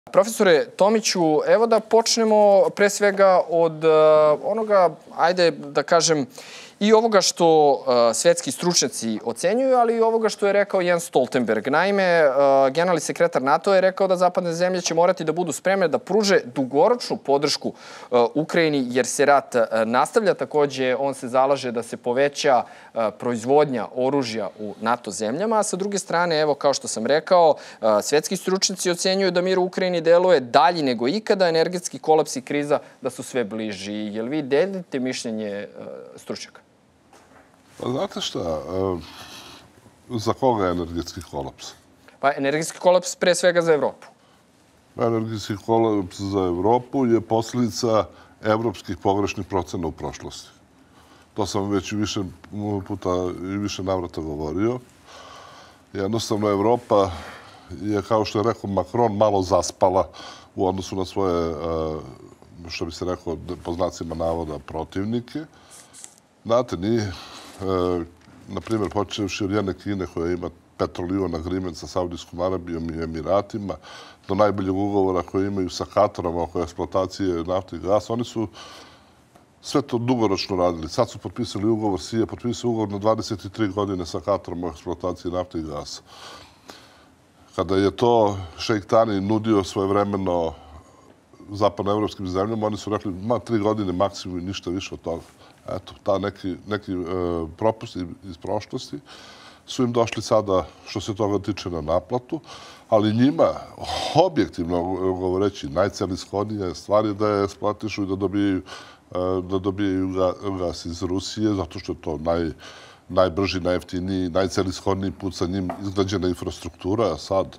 Profesore Tomiću, evo da počnemo pre svega od onoga, ajde da kažem, i ovoga što svetski stručnjaci ocenjuju, ali i ovoga što je rekao Jens Stoltenberg. Naime, generalni sekretar NATO je rekao da zapadne zemlje će morati da budu spremne da pruže dugoročnu podršku Ukrajini jer se rat nastavlja. Takođe, on se zalaže da se poveća proizvodnja oružja u NATO zemljama, a sa druge strane, evo, kao što sam rekao, svetski stručnjaci ocenjuju da mir u Ukrajini deluje dalji nego ikada, energetski kolaps i kriza da su sve bliži. Jel vi delite mišljenje stručnjaka? Pa znate šta, za koga je energetski kolaps? Pa energetski kolaps pre svega za Evropu. Energetski kolaps za Evropu je posljedica evropskih pogrešnih procena u prošlosti. To sam već više puta i više navrata govorio. Jednostavno, Evropa je, kao što je rekao Macron, malo zaspala u odnosu na svoje, što bi se rekao, po znacima navoda, protivnike. Znate, nije, na primjer, počevši od jedne Kine koja ima petrolion agreement sa Saudijskom Arabijom i Emiratima, do najboljeg ugovora koje imaju sa Katarom oko eksploatacije nafte i gasa, oni su sve to dugoročno radili. Sad su potpisali ugovor, SIA potpisao ugovor na 23 godine sa Katarom o eksploataciji nafte i gasa. Kada je to Šejk Tani nudio svojevremeno zapadnoevropskim zemljama, oni su rekli, 3 godine maksimum i ništa više od toga. Eto, ta neki propusti iz prošlosti su im došli sada, što se toga tiče, na naplatu, ali njima, objektivno govoreći, najcelishodnija stvar je da je eksploatišu i da dobijaju gas iz Rusije, zato što je to najbrži, najjeftiniji, najcelishodniji put sa njim izgrađena infrastruktura. Sad,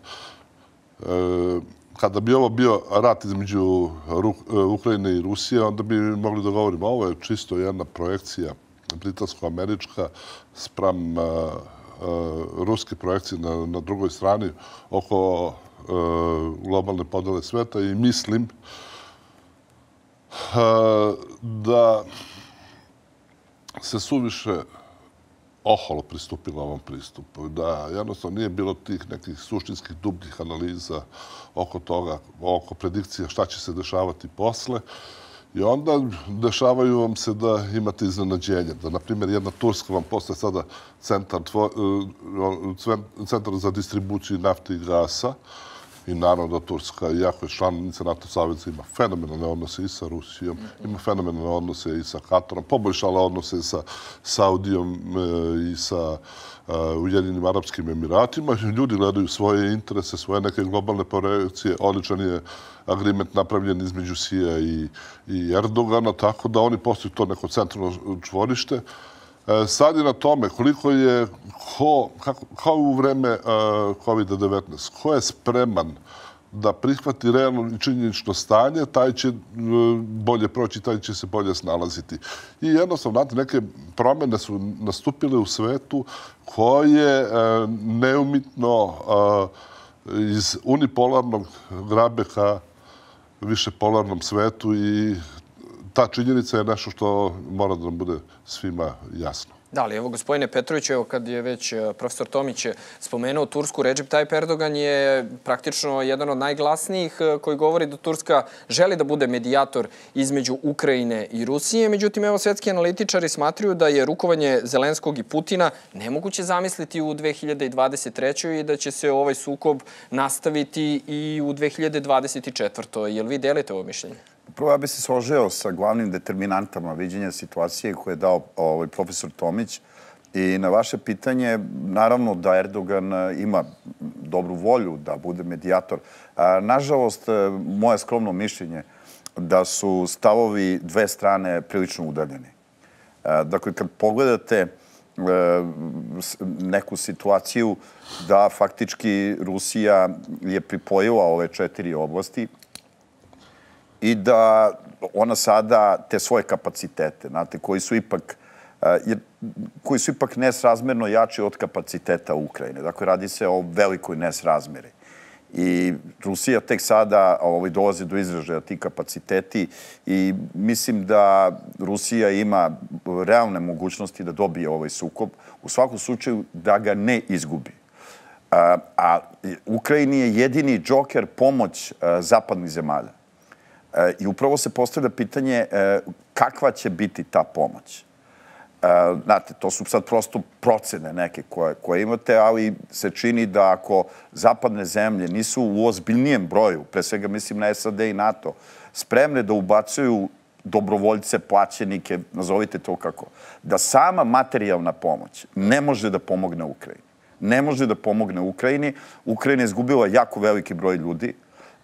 kada bi ovo bio rat između Ukrajine i Rusije, onda bi mogli da govorimo, ovo je čisto jedna projekcija britansko-američka spram ruske projekcije na drugoj strani oko globalne podele sveta i mislim da se suviše oholo pristupilo ovom pristupu. Da jednostavno nije bilo tih nekih suštinskih dubljih analiza oko toga, oko predikcija šta će se dešavati posle. I onda dešavaju vam se da imate iznenađenje. Da, na primjer, jedna Turska vam postaje sada centar za distribuciju nafte i gasa. I naravno da Turska, iako je članica NATO saveza, ima fenomenalne odnose i sa Rusijom, ima fenomenalne odnose i sa Katarom, poboljšala odnose sa Saudijom i sa Ujedinjenim Arapskim Emiratima. Ljudi gledaju svoje interese, svoje neke globalne projekcije. Odličan je agreement napravljen između Sija i Erdogana, tako da oni postaju to neko centralno čvorište. Sad je na tome koliko je, kao u vreme COVID-19, ko je spreman da prihvati realno i činjenično stanje, taj će bolje proći, taj će se bolje snalaziti. I jednostavno, znate, neke promjene su nastupile u svetu koje neumitno iz unipolarnog grabe ka višepolarnom svetu i ta činjenica je nešto što mora da nam bude svima jasno. Da, ali evo, gospodine Petroviću, evo kad je već profesor Tomić spomenuo Tursku, Recep Tayyip Erdogan je praktično jedan od najglasnijih koji govori da Turska želi da bude medijator između Ukrajine i Rusije. Međutim, evo, svetski analitičari smatruju da je rukovanje Zelenskog i Putina nemoguće zamisliti u 2023. i da će se ovaj sukob nastaviti i u 2024. Jel vi delite ovo mišljenje? Prvo, ja bih se složio sa glavnim determinantama viđenja situacije koje je dao profesor Tomić. I na vaše pitanje, naravno da Erdogan ima dobru volju da bude medijator. Nažalost, moje skromno mišljenje da su stavovi dve strane prilično udaljeni. Dakle, kad pogledate neku situaciju da faktički Rusija je pripojila ove 4 oblasti, i da ona sada te svoje kapacitete, znate, koji su ipak nesrazmerno jači od kapaciteta Ukrajine. Dakle, radi se o velikoj nesrazmeri. I Rusija tek sada dolazi do izražaja ti kapaciteti i mislim da Rusija ima realne mogućnosti da dobije ovaj sukob, u svakom slučaju da ga ne izgubi. A Ukrajini je jedini džoker pomoć zapadnih zemalja. I upravo se postavlja pitanje kakva će biti ta pomoć. Znate, to su sad prosto procene neke koje imate, ali se čini da ako zapadne zemlje nisu u ozbiljnijem broju, pre svega mislim na SAD i NATO, spremne da ubacuju dobrovoljce, plaćenike, nazovite to kako, da sama materijalna pomoć ne može da pomogne Ukrajini. Ne može da pomogne Ukrajini. Ukrajina je izgubila jako veliki broj ljudi.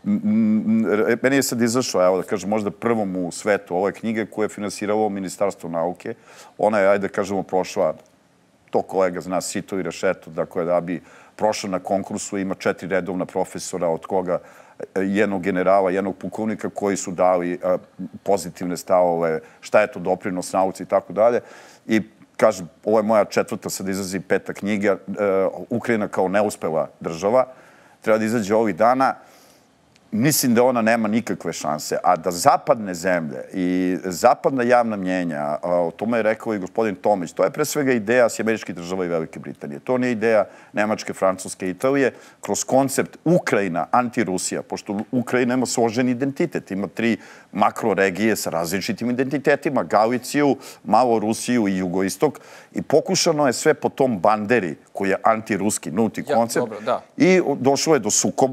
Meni je sad izašla, evo da kažem, možda prvom u svetu ove knjige koje je finansiralo Ministarstvo nauke. Ona je, ajde da kažemo, prošla, to kolega zna, sito i rešeto, dakle da bi prošla na konkursu, ima 4 redovna profesora, od koga jednog generala, jednog pukovnika koji su dali pozitivne stavove, šta je to doprinos nauci i tako dalje. I kažem, ovo je moja 4. sad izlazi 5. knjiga, Ukrajina kao neuspela država, treba da izađe ovih dana. Mislim da ona nema nikakve šanse, a da zapadne zemlje i zapadna javna mnjenja, o tome je rekao i gospodin Tomić, to je pre svega ideja Sjedinjenih Država i Velike Britanije. To nije ideja Nemačke, Francuske, Italije, kroz koncept Ukrajina, anti-Rusija, pošto Ukrajina ima složen identitet, ima 3 makroregije sa različitim identitetima, Galiciju, malo Rusiju i jugoistok, i pokušano je sve po tom banderi koji je anti-ruski, nulti koncept, i došlo je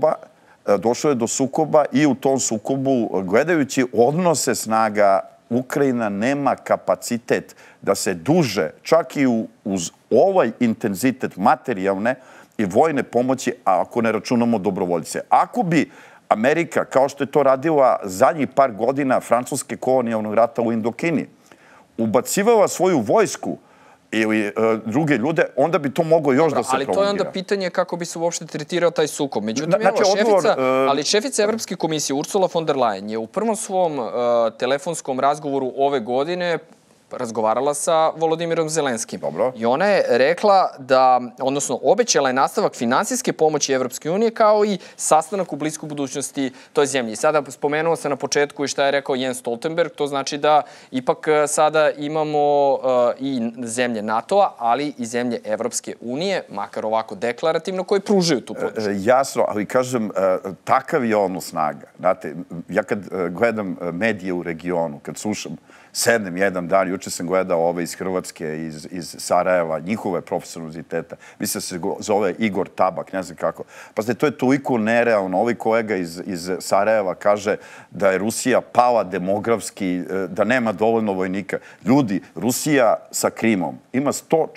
do sukoba i u tom sukobu, gledajući odnose snaga, Ukrajina nema kapacitet da se duže, čak i uz ovaj intenzitet materijalne i vojne pomoći, ako ne računamo dobrovoljce. Ako bi Amerika, kao što je to radila zadnjih par godina francuske kolonijalnog rata u Indokini, ubacivala svoju vojsku ili druge ljude, onda bi to moglo još da se prolongira. Ali to je onda pitanje kako bi se uopšte tretirao taj sukob. Međutim, šefica Evropske komisije Ursula von der Leyen je u prvom svom telefonskom razgovoru ove godine razgovarala sa Volodimirom Zelenskim. I ona je rekla da, odnosno obećala je nastavak finansijske pomoći Evropske unije kao i sastanak u bliskoj budućnosti toj zemlji. I sada spomenuo se na početku i šta je rekao Jens Stoltenberg, to znači da ipak sada imamo i zemlje NATO-a, ali i zemlje Evropske unije, makar ovako deklarativno, koje pružaju tu podršku. Jasno, ali kažem, takav je odnos snaga. Znate, ja kad gledam medije u regionu, kad slušam, sednem jedan dan, juče sam gledao ove iz Hrvatske, iz Sarajeva, njihove profesora univerziteta. Mislim da se zove Igor Tabak, ne znam kako. Pa znate, to je toliko nerealno. Ovaj kolega iz Sarajeva kaže da je Rusija pala demografski, da nema dovoljno vojnika. Ljudi, Rusija sa Krimom ima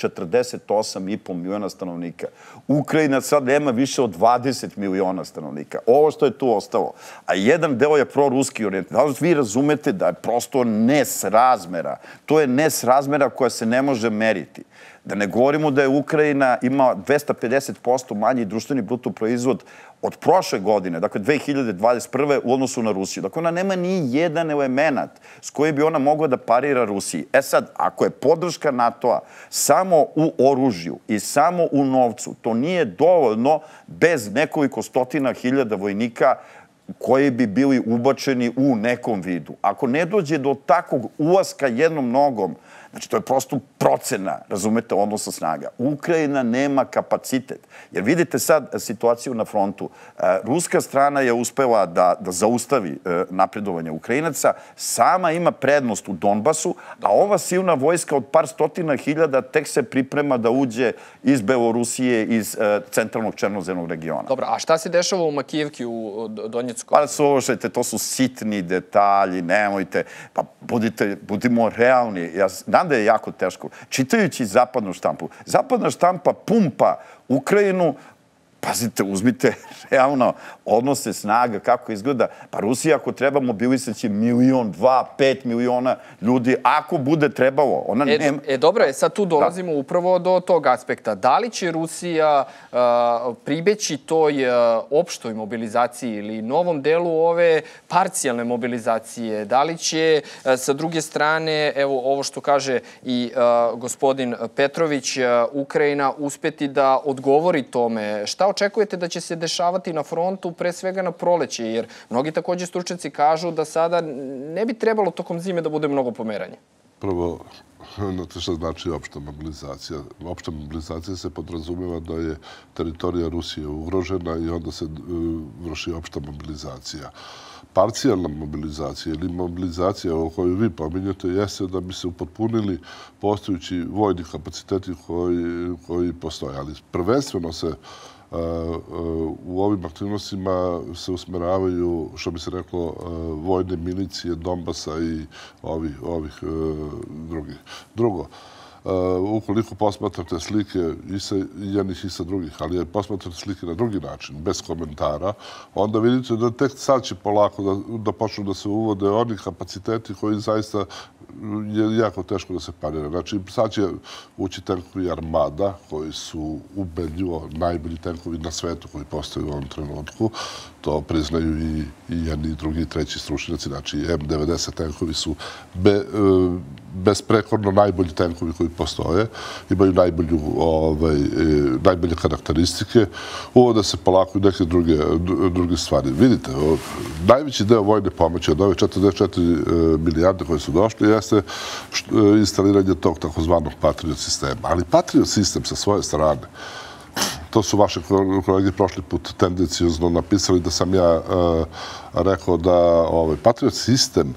148,5 miliona stanovnika. Ukrajina sad nema više od 20 miliona stanovnika. Ovo što je tu ostalo. A jedan deo je proruski orijent. Da li vi razumete da je prosto nesrazmera? To je nesrazmera koja se ne može meriti. Da ne govorimo da je Ukrajina ima 250% manji društveni bruto proizvod od prošle godine, dakle 2021. u odnosu na Rusiju. Dakle, ona nema ni jedan element s kojim bi ona mogla da parira Rusiji. E sad, ako je podrška NATO-a samo u oružju i samo u novcu, to nije dovoljno bez nekoliko stotina hiljada vojnika koji bi bili ubačeni u nekom vidu. Ako ne dođe do takvog ulaska jednom nogom, znači to je prosto procena, razumete, odnosa snaga. Ukrajina nema kapacitet. Jer vidite sad situaciju na frontu. Ruska strana je uspela da zaustavi napredovanje Ukrajinaca, sama ima prednost u Donbasu, a ova silna vojska od par stotina hiljada tek se priprema da uđe iz Belorusije, iz centralnog černozemnog regiona. Dobro, a šta se dešava u Makijevki, u Donjecku? Pa slušajte, to su sitni detalji, nemojte, pa budimo realni. Ja znam da je jako teško. Čitajući zapadnu štampu. Zapadna štampa pumpa Ukrajinu, pazite, uzmite realno odnose snaga, kako izgleda. Pa Rusija, ako treba, mobilisaće 1, 2, 5 miliona ljudi, ako bude trebalo. Dobro, sad tu dolazimo upravo do tog aspekta. Da li će Rusija pribeći toj opštoj mobilizaciji ili novom delu ove parcijalne mobilizacije? Da li će, sa druge strane, evo ovo što kaže i gospodin Petrović, Ukrajina uspeti da odgovori tome? Šta očekujete da će se dešavati na frontu, pre svega na proleće, jer mnogi takođe stručnjaci kažu da sada ne bi trebalo tokom zime da bude mnogo pomeranja. Prvo, znate šta znači opšta mobilizacija? Opšta mobilizacija se podrazumeva da je teritorija Rusije ugrožena i onda se vrši opšta mobilizacija. Parcijalna mobilizacija ili mobilizacija o kojoj vi pominjate jeste da bi se upotpunili postojući vojni kapaciteti koji postoje. Ali prvenstveno se u ovim aktivnostima se usmeravaju, što bi se reklo, vojne milicije Donbasa i ovih drugih. Drugo, ukoliko posmatrate slike i sa jednih i sa drugih, ali posmatrate slike na drugi način, bez komentara, onda vidite da tek sad će polako da počnu da se uvode oni kapaciteti koji zaista je jako teško da se parira. Znači, sad će ući tenkovi Armada, koji su ubedljivo najbolji tenkovi na svetu koji postoje u ovom trenutku. To priznaju i jedni, i drugi, i treći stručnjaci. Znači, M90 tenkovi su besprekorno najbolji tenkovi koji postoje. Imaju najbolje karakteristike. Uvode se polako i neke druge stvari. Vidite, najveći deo vojne pomoći od ove 44 milijarde koje su došli jeste instaliranje tog takozvanog Patriot sistema. Ali Patriot sistem sa svoje strane, to su vaše kolege prošli put tendenciozno napisali da sam ja rekao da Patriot sistem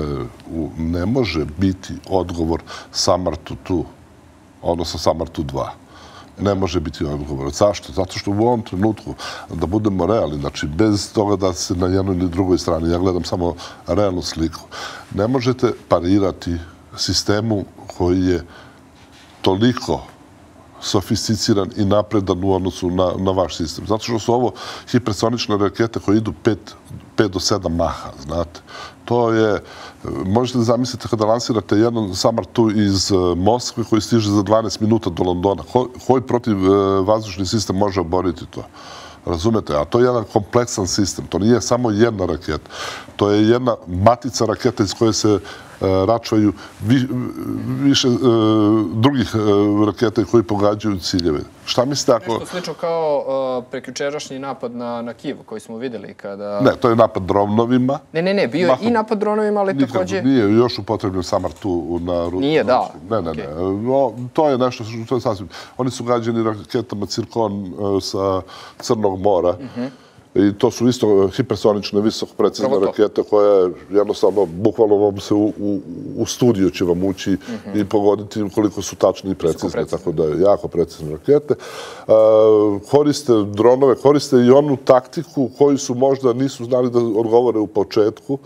ne može biti odgovor Samartu 2, odnosno Samartu 2. Ne može biti odgovor. Zašto? Zato što u ovom trenutku, da budemo realni, znači bez toga da se na jednoj ili drugoj strani, ja gledam samo realnu sliku, ne možete parirati sistemu koji je toliko sofisticiran i napredan u odnosu na vaš sistem. Zato što su ovo hipersonične rakete koje idu 5 do 7 maha, znate. To je, možete da zamislite kada lansirate jedan Samart 2 iz Moskve koji stiže za 12 minuta do Londona. Koji protivvazdušni sistem može oboriti to? Razumete? A to je jedan kompleksan sistem. To nije samo jedna raketa. To je jedna matica raketa iz koje se račvaju više drugih raketa koji pogađaju ciljeve. Šta mislite ako... Nešto slično kao prekjučerašnji napad na Kijev koji smo videli kada... Ne, to je napad dronovima. Ne, bio je i napad dronovima, ali takođe... Nije još upotrebljen Samart tu na Rusiju. Nije, da. Ne. To je nešto što je sasvim... Oni su gađani raketama Cirkon sa Crnog mora. I to su isto hipersonične, visoko precizne rakete koje jednostavno, bukvalno vam se u studiju će vam ući i pogoditi koliko su tačne i precizne. Tako da je jako precizne rakete. Koriste dronove, koriste i onu taktiku koju su možda nisu znali da odgovore u početku.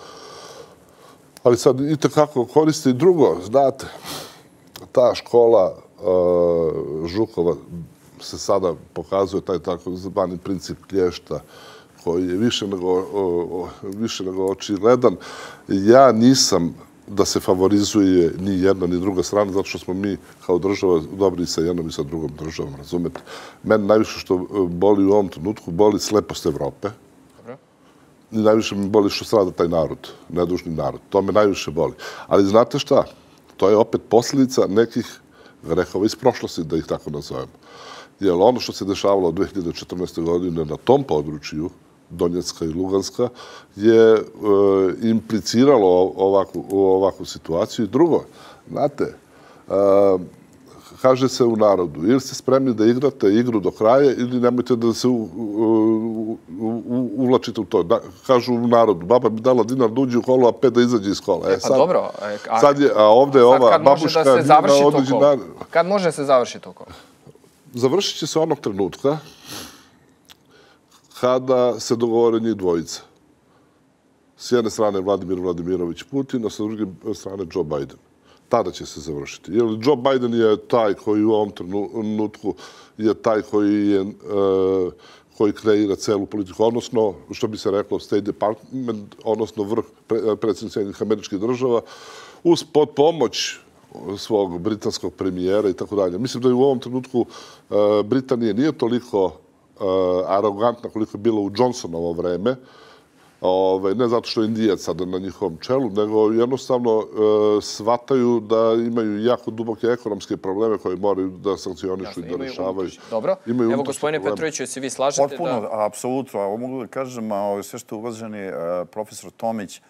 Ali sad i tekako koriste i drugo. Znate, ta škola Žukova se sada pokazuje taj takozvani princip klješta koji je više nego očigledan. Ja nisam da se favorizuje ni jedna ni druga strana, zato što smo mi kao država dobri sa jednom i sa drugom državom, razumete? Mene najviše što boli u ovom trenutku, boli slepost Evrope. I najviše mi boli što strada taj narod, nedužni narod. To me najviše boli. Ali znate šta? To je opet posljedica nekih grehova iz prošlosti, da ih tako nazovemo. Jer ono što se dešavalo od 2014. godine na tom području, Donjecka i Luganska, je impliciralo ovakvu situaciju. I drugo, znate, kaže se u narodu, ili ste spremni da igrate igru do kraja ili nemojte da se uvlačite u to. Kažu u narodu, baba mi dala dinar da uđe u kolo, a 5 da izađe iz kola. Pa dobro. A ovde je ova babuška... Kad može da se završi to kolo? Završit će se onog trenutka kada se dogovore njih dvojica. S jedne strane Vladimir Vladimirović Putin, a sa druge strane Joe Biden. Tada će se završiti. Jer Joe Biden je taj koji u ovom trenutku je taj koji kreira celu politiku, odnosno, što bi se reklo, State Department, odnosno vrh predsjednika Sjedinjenih Američkih Država, uz pomoć svog britanskog premijera i tako dalje. Mislim da je u ovom trenutku Britanija nije toliko arogantna koliko je bilo u Johnsonovo vreme, ne zato što je Indijac sada na njihovom čelu, nego jednostavno shvataju da imaju jako duboke ekonomske probleme koje moraju da sankcionišu i da rešavaju. Dobro. Evo, gospodine Petroviću, jesi vi slažete da... Potpuno, apsolutno. Ovo mogu da kažem, sve što uvaženi profesor Tomić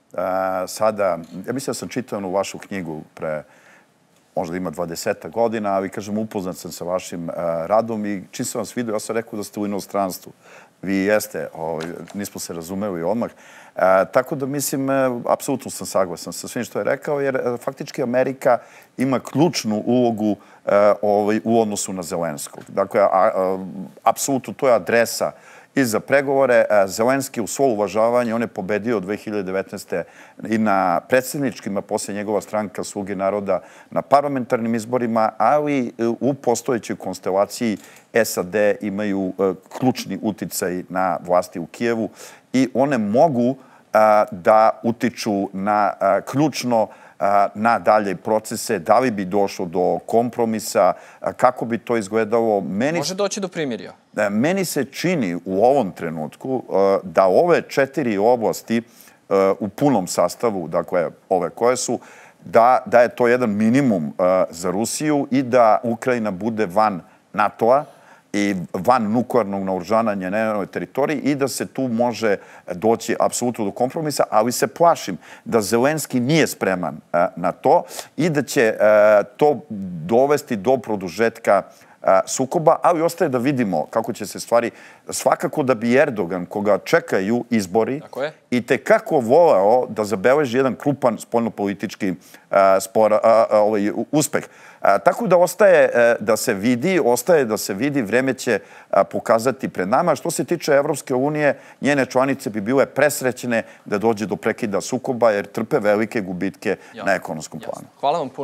sada, ja mislim da sam čitao onu vašu knjigu pre možda ima 20 godina, ali kažem, upoznat sam sa vašim radom i čim sam vas vidio, ja sam rekao da ste u inostranstvu. Vi jeste, nismo se razumeli odmah. Tako da mislim, apsolutno sam saglasan sa svim što je rekao, jer faktički Amerika ima ključnu ulogu u odnosu na Zelenskog. Dakle, apsolutno to je adresa i za pregovore. Zelenski u svo uvažavanje, on je pobedio 2019. i na predsjedničkima, poslije njegova stranka Sluge naroda na parlamentarnim izborima, ali u postojećoj konstelaciji SAD imaju ključni uticaj na vlasti u Kijevu i one mogu da utiču na ključno na dalje procese, da li bi došlo do kompromisa, kako bi to izgledalo. Može doći do primirja. Meni se čini u ovom trenutku da ove 4 oblasti u punom sastavu, dakle ove koje su, da je to jedan minimum za Rusiju i da Ukrajina bude van NATO-a i van nuklearnog naoružanja na njenoj teritoriji i da se tu može doći apsolutno do kompromisa, ali se plašim da Zelenski nije spreman na to i da će to dovesti do produžetka sukoba, ali ostaje da vidimo kako će se stvari. Svakako da bi Erdogan, koga čekaju izbori, i tekako voleo da zabeleži jedan krupan spoljnopolitički uspeh. Tako da ostaje da se vidi, vreme će pokazati pred nama. Što se tiče Evropske unije, njene članice bi bile presrećne da dođe do prekida sukoba jer trpe velike gubitke na ekonomskom planu. Hvala vam puno.